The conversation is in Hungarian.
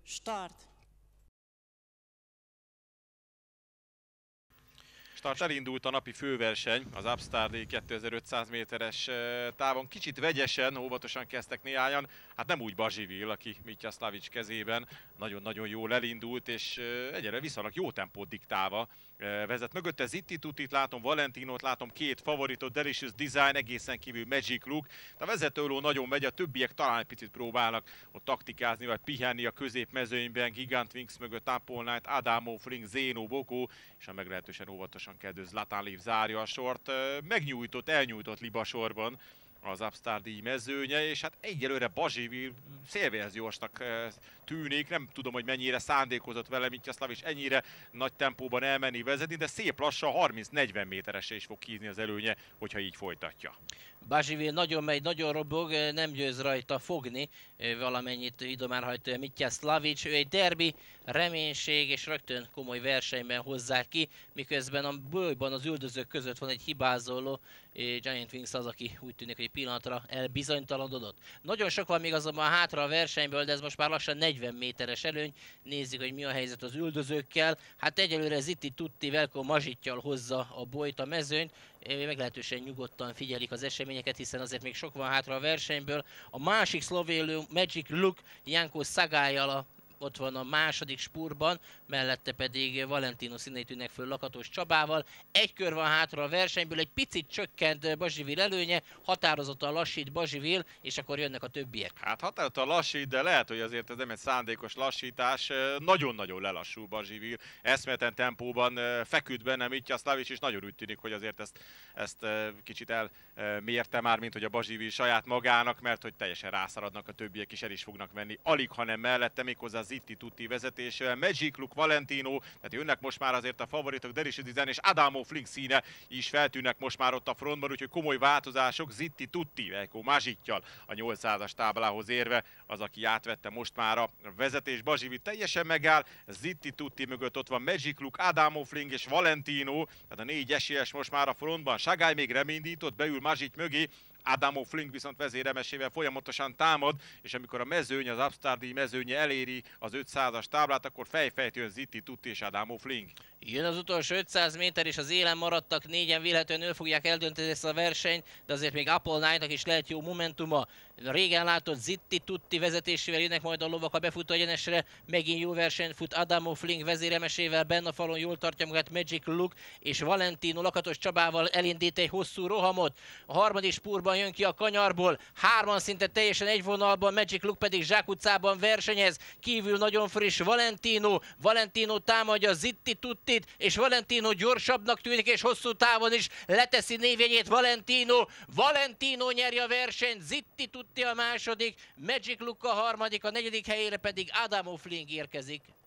Start! Start, elindult a napi főverseny, az Upstar Day 2500 méteres távon. Kicsit vegyesen, óvatosan kezdtek néhányan. Hát nem úgy Bazsivil, aki Mitja Slavic kezében. Nagyon-nagyon jól elindult, és egyre viszonylag jó tempót diktálva vezet. Mögötte Zitti Tuttit látom, Valentinót látom, két favoritot, Delicious Design, egészen kívül Magic Look. A vezetőló nagyon megy, a többiek talán egy picit próbálnak ott taktikázni, vagy pihenni a középmezőnyben. Gigant Wings mögött Apple Knight, Adamo Fling, Zeno, Boko, és a meglehetősen óvatosan kezdő Zlatan Leaf zárja a sort. Elnyújtott libasorban az Upstar díj mezőnye, és hát egyelőre Bazsivil szélvérzjósnak tűnik, nem tudom, hogy mennyire szándékozott vele Mitja Slavic ennyire nagy tempóban elmenni, vezetni, de szép lassan 30-40 méteresre is fog hízni az előnye, hogyha így folytatja. Bazsivil nagyon megy, nagyon robog, nem győz rajta fogni, valamennyit idomár hajtja Mitja Slavic. Ő egy derbi, reménység és rögtön komoly versenyben hozzák ki, miközben a bőjban az üldözők között van egy hibázoló, Giant Wings az, aki úgy tűnik, hogy egy pillanatra elbizonytalanodott. Nagyon sok van még azonban hátra a versenyből, de ez most már lassan 40 méteres előny. Nézzük, hogy mi a helyzet az üldözőkkel. Hát egyelőre Zitti Tutti Velko Mazsittyal hozza a bojt a mezőnyt. Meglehetősen nyugodtan figyelik az eseményeket, hiszen azért még sok van hátra a versenyből. A másik szlovén Magic Look Janko Szagályal ott van a második spurtban, mellette pedig Valentino színei tűnnek föl Lakatos Csabával. Egy kör van hátra a versenyből, egy picit csökkent Bazsivil előnye, határozottan lassít Bazsivil, és akkor jönnek a többiek. Hát határozottan lassít, de lehet, hogy azért ez nem egy szándékos lassítás. Nagyon-nagyon lelassul Bazsivil. Eszméleten tempóban feküdt benne Mitja Slavic, és nagyon úgy tűnik, hogy azért ezt kicsit elmérte már, mint hogy a Bazsivil saját magának, mert hogy teljesen rászaradnak a többiek, is el is fognak menni. Alig, hanem mellette, méghozzá Zitti Tutti vezetésével, Magic Look, Valentino, tehát jönnek most már azért a favoritok, Delicious Design és Adamo Fling színe is feltűnnek most már ott a frontban, úgyhogy komoly változások. Zitti Tutti, Velko Mazsittyal a 800-as táblához érve, az, aki átvette most már a vezetés. Bazsivil teljesen megáll, Zitti Tutti mögött ott van Magic Look, Adamo Fling és Valentino, tehát a 4 esélyes most már a frontban. Sagály még reményindított, beül Mazsitty mögé, Adamo Fling viszont vezéremesével folyamatosan támad, és amikor a mezőny, az Upstar díj mezőnye eléri az 500-as táblát, akkor fejfejt jön Zitti Tutti és Adamo Fling. Jön az utolsó 500 méter, és az élen maradtak négyen, véletlenül fogják eldönteni ezt a versenyt, de azért még Apple Knight-nak is lehet jó momentuma. Régen látott Zitti Tutti vezetésével jönnek majd a lovak a befutó egyenesre, megint jó versenyt fut Adamo Fling vezéremesével, benne a falon jól tartja magát Magic Look, és Valentino Lakatos Csabával elindít egy hosszú rohamot. A harmadik spurban jön ki a kanyarból, hárman szinte teljesen egy vonalban, Magic Look pedig zsákutcában versenyez, kívül nagyon friss Valentino támadja Zitti Tuttit, és Valentino gyorsabbnak tűnik, és hosszú távon is leteszi névjegyét Valentino nyeri a versenyt, Zitti Tutti a második, Magic Look a harmadik, a negyedik helyére pedig Adamo Fling érkezik.